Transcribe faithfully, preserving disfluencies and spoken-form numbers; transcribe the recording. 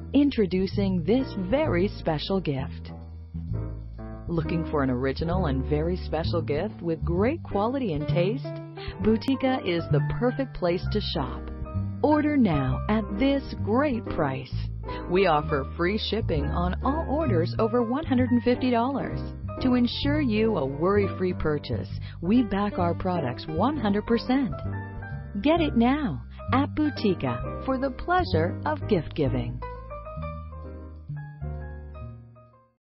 Introducing this very special gift. Looking for an original and very special gift with great quality and taste? Boutica is the perfect place to shop. Order now at this great price. We offer free shipping on all orders over one hundred fifty dollars. To ensure you a worry-free purchase, we back our products one hundred percent. Get it now at Boutica for the pleasure of gift giving.